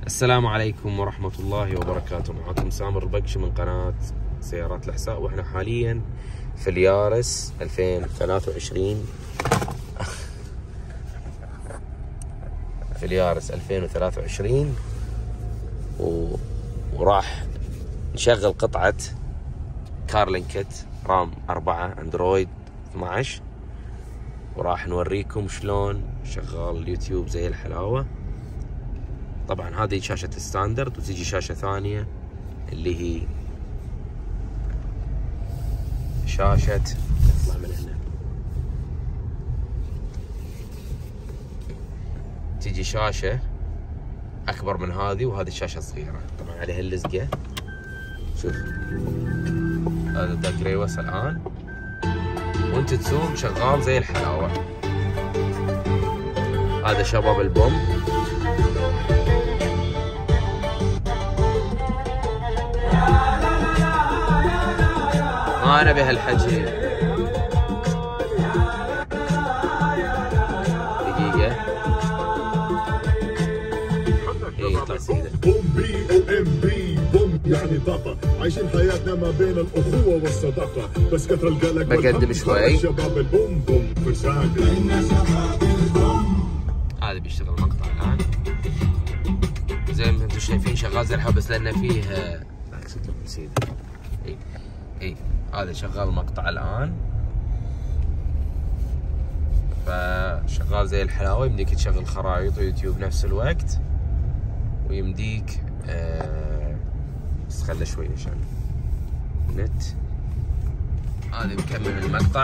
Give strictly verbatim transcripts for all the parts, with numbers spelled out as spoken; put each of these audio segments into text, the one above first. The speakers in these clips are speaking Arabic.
السلام عليكم ورحمة الله وبركاته. معكم سامر البكشي من قناة سيارات الأحساء، واحنا حاليا في اليارس ألفين وثلاثة وعشرين في اليارس ألفين وثلاثة وعشرين و... وراح نشغل قطعة كارلينكت رام أربعة اندرويد اثناشر، وراح نوريكم شلون شغال اليوتيوب زي الحلاوة. طبعا هذه شاشة الستاندرد، وتجي شاشة ثانية اللي هي شاشة نطلع من هنا، تجي شاشة أكبر من هذه، وهذه الشاشة صغيرة طبعا عليها اللزقة. شوف هذا داق ريوس الآن، وانت تسوق شغال زي الحلاوة. هذا شباب البوم. ما أنا بهالحكي. دقيقة. إيه يطلع سيدة. بوم بي او ام بي بوم يعني طاقة، عايشين حياتنا ما بين الأخوة والصداقة، بس كثر القلق بقدم شوي. شباب البوم بوم فرسان. هذا بيشتغل مقطع الآن زي ما انتم شايفين، شغال زي الحب، بس لأنه فيه أقصد لكم سيدة. إيه إيه هذا شغال مقطع الآن، فشغال زي الحلاوة. يمديك تشغل خرائط ويوتيوب نفس الوقت، ويمديك آه بس خله شوي عشان نت. هذا مكمل المقطع.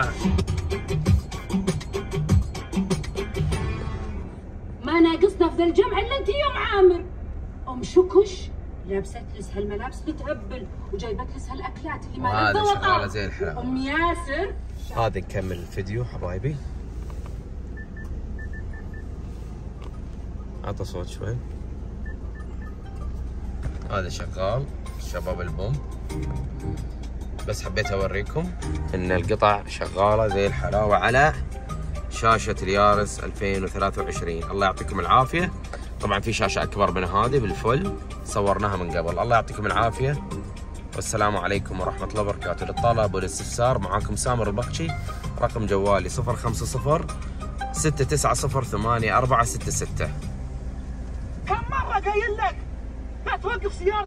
ما ناقصنا في ذا الجمع الا انت يوم عامر. ام شكش لابسه لسها الملابس اللي تهبل، وجايبت لسها الاكلات اللي ما لها وهذا شغاله زي الحلاوه. ام ياسر. هذا نكمل الفيديو حبايبي. عطى صوت شوي. هذا شغال شباب البوم، بس حبيت اوريكم ان القطع شغاله زي الحلاوه على شاشه اليارس ألفين وثلاثة وعشرين. الله يعطيكم العافيه. طبعا في شاشه اكبر من هذه بالفل صورناها من قبل. الله يعطيكم العافيه، والسلام عليكم ورحمه الله وبركاته. للطلب والاستفسار معاكم سامر البكشي. رقم جوالي صفر خمسة صفر ستة تسعة صفر ثمانية أربعة ستة ستة. كم مرة قايل لك لا توقف سيارة؟